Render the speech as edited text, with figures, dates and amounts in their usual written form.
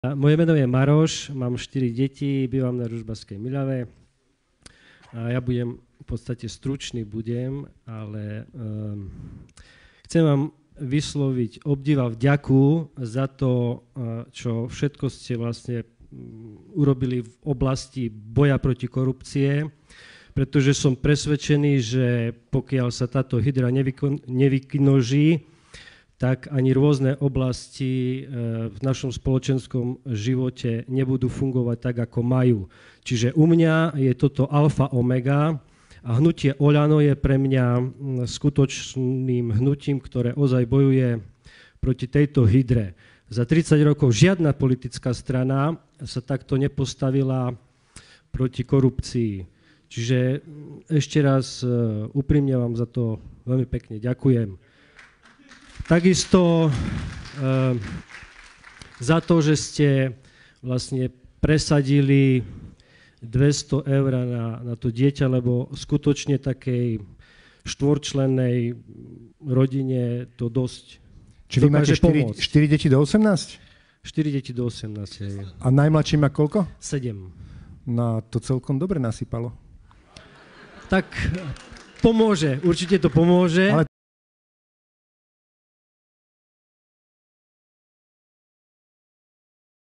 Moje meno je Maroš, mám 4 deti, bývam na Ružbavskej Milave. A ja budem v podstate stručný, ale chcem vám vysloviť obdiv a vďaku za to, čo všetko ste vlastne urobili v oblasti boja proti korupcie, pretože som presvedčený, že pokiaľ sa táto hydra nevyknoží, tak ani rôzne oblasti v našom spoločenskom živote nebudú fungovať tak, ako majú. Čiže u mňa je toto alfa omega a hnutie Oľano je pre mňa skutočným hnutím, ktoré ozaj bojuje proti tejto hydre. Za 30 rokov žiadna politická strana sa takto nepostavila proti korupcii. Čiže ešte raz úprimne vám za to veľmi pekne ďakujem. Takisto za to, že ste vlastne presadili 200 eur na to dieťa, lebo skutočne takej štvorčlennej rodine to dosť Či vy máte 4 deti do 18? 4 deti do 18. A najmladší má koľko? 7. No to celkom dobre nasypalo. Tak pomôže, určite to pomôže. Ale